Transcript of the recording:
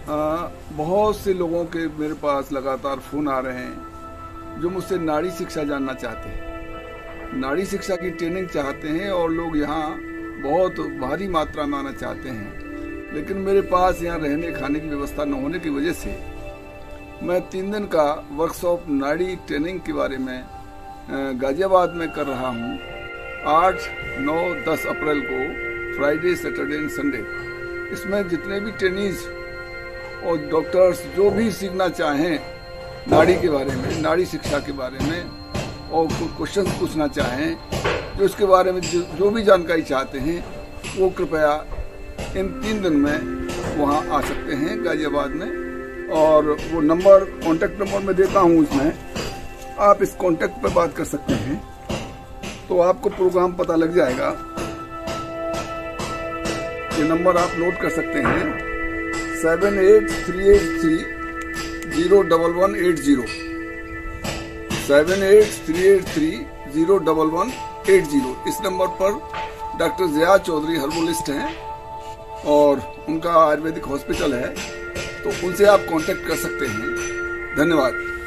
बहुत से लोगों के मेरे पास लगातार फ़ोन आ रहे हैं जो मुझसे नाड़ी शिक्षा जानना चाहते हैं, नाड़ी शिक्षा की ट्रेनिंग चाहते हैं और लोग यहाँ बहुत भारी मात्रा में आना चाहते हैं। लेकिन मेरे पास यहाँ रहने खाने की व्यवस्था न होने की वजह से मैं 3 दिन का वर्कशॉप नाड़ी ट्रेनिंग के बारे में गाजियाबाद में कर रहा हूँ। 8, 9, 10 अप्रैल को फ्राइडे, सैटरडे एंड संडे। इसमें जितने भी ट्रेनीज और डॉक्टर्स जो भी सीखना चाहें नाड़ी के बारे में, नाड़ी शिक्षा के बारे में और क्वेश्चन पूछना चाहें, जो इसके बारे में जो भी जानकारी चाहते हैं वो कृपया इन 3 दिन में वहाँ आ सकते हैं गाजियाबाद में। और वो नंबर, कॉन्टैक्ट नंबर मैं देता हूँ, इसमें आप इस कॉन्टैक्ट पर बात कर सकते हैं तो आपको प्रोग्राम पता लग जाएगा। ये नंबर आप नोट कर सकते हैं 7838301180 7838301180। इस नंबर पर डॉक्टर ज़िया चौधरी हर्बलिस्ट हैं और उनका आयुर्वेदिक हॉस्पिटल है, तो उनसे आप कांटेक्ट कर सकते हैं। धन्यवाद।